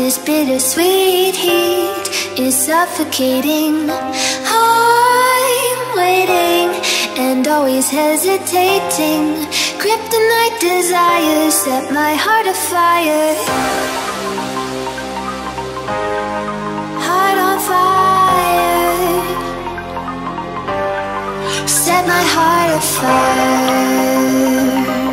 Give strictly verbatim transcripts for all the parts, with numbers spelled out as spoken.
This bittersweet heat is suffocating. I'm waiting and always hesitating. Kryptonite desires set my heart afire. Heart on fire. Set my heart afire.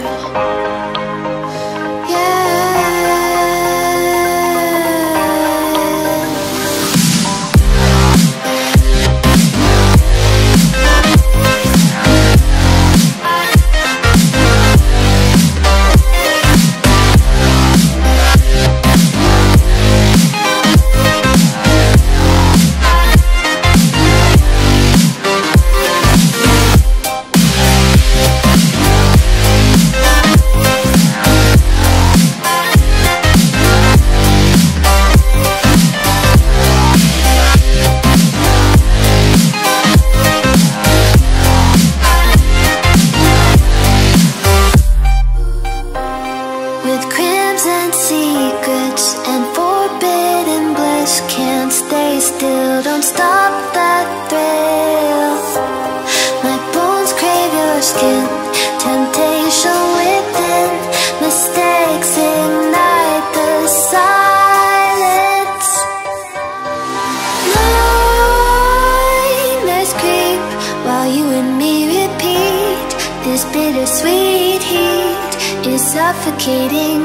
Suffocating.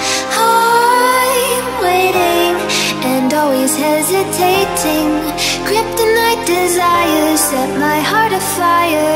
I'm waiting and always hesitating. Kryptonite desires set my heart afire.